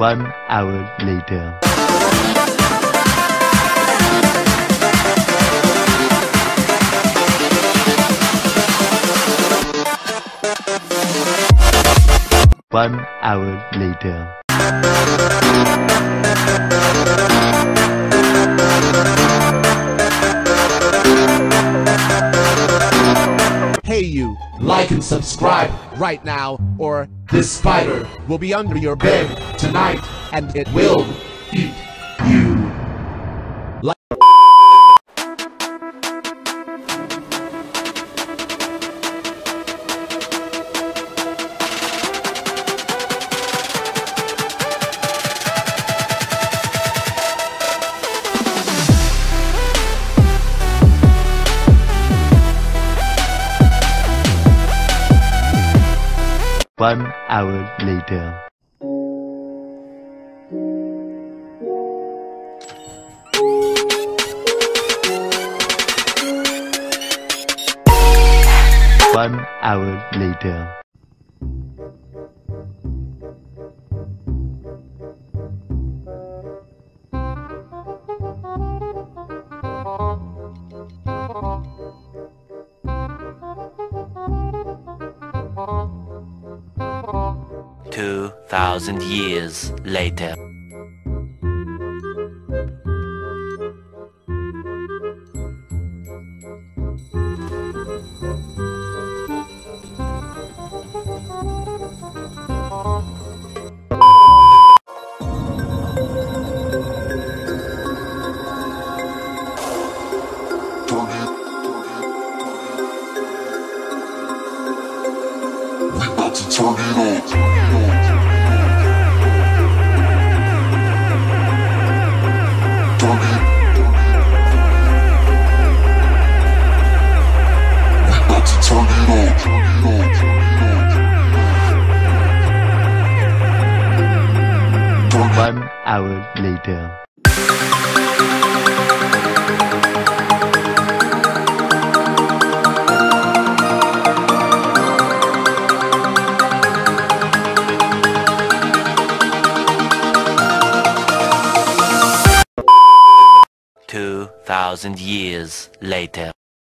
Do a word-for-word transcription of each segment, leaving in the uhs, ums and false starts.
One hour later. One hour later. Hey you, like and subscribe right now, or this spider will be under your bed tonight, and it will eat you. Like One hour later. One hour later. Two thousand years later. Turn it on. One hour later. Two thousand years later.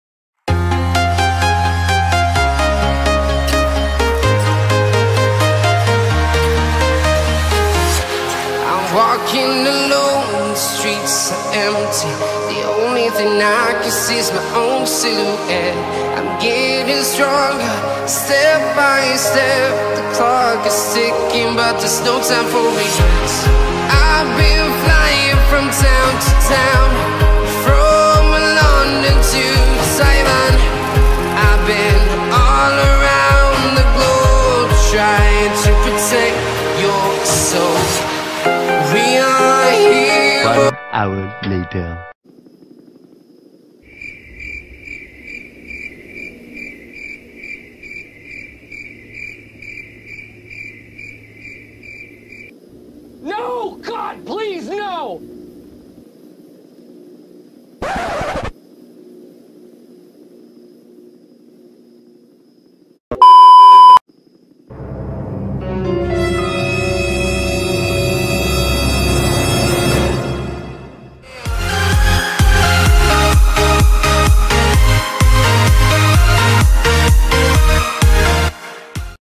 Walking alone, the streets are empty. The only thing I can see is my own silhouette. I'm getting stronger, step by step. The clock is ticking, but there's no time for regrets. I've been flying from town to town, from London to Taiwan. I've been all around the globe, trying to protect your soul. We are here. One hour later.